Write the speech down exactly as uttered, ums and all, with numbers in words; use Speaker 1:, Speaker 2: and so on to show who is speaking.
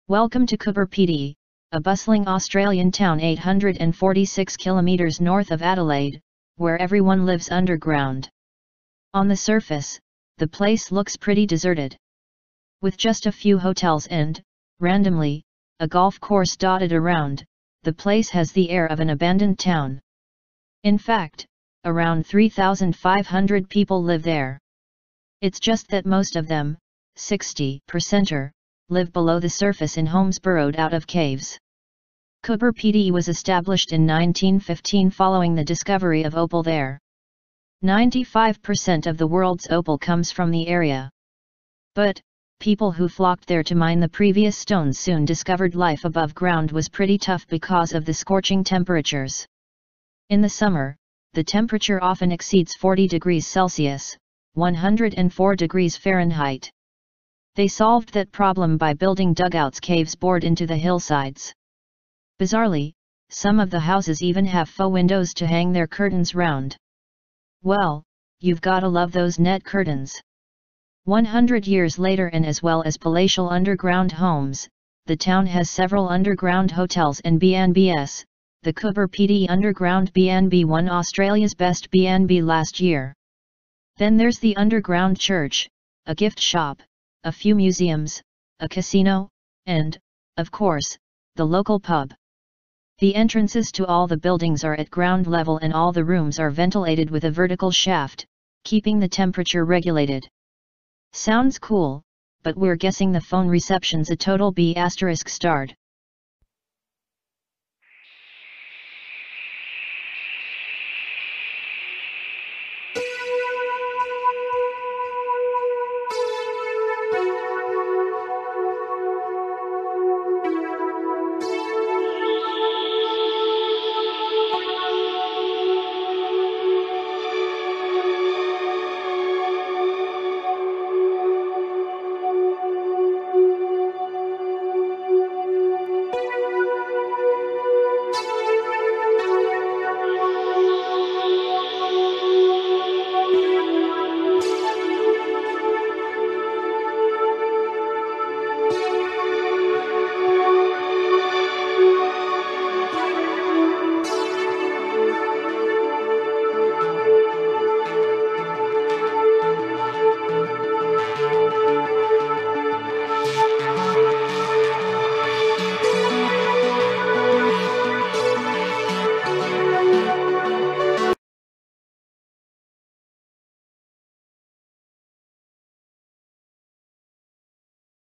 Speaker 1: Welcome to Coober Pedy, a bustling Australian town eight hundred forty-six kilometres north of Adelaide, where everyone lives underground. On the surface, the place looks pretty deserted. With just a few hotels and, randomly, a golf course dotted around, the place has the air of an abandoned town. In fact, around three thousand five hundred people live there. It's just that most of them, sixty percent er, live below the surface in homes burrowed out of caves. Coober Pedy was established in nineteen fifteen following the discovery of opal there. ninety-five percent of the world's opal comes from the area. But, people who flocked there to mine the previous stones soon discovered life above ground was pretty tough because of the scorching temperatures. In the summer, the temperature often exceeds forty degrees Celsius, one hundred four degrees Fahrenheit. They solved that problem by building dugouts, caves bored into the hillsides. Bizarrely, some of the houses even have faux windows to hang their curtains round. Well, you've gotta love those net curtains. one hundred years later, and as well as palatial underground homes, the town has several underground hotels and B and Bs. The Coober Pedy Underground B and B won Australia's Best B and B last year. Then there's the underground church, a gift shop, a few museums, a casino, and, of course, the local pub. The entrances to all the buildings are at ground level and all the rooms are ventilated with a vertical shaft, keeping the temperature regulated. Sounds cool, but we're guessing the phone reception's a total B asterisk starred.